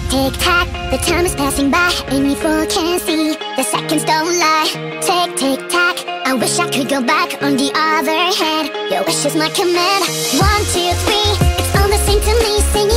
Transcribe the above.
tick tack, the time is passing by and we fool can't see. The seconds don't lie. Tick tick tack, I wish I could go back. On the other hand, your wish is my command. 1, 2, 3, it's all the same to me. Sing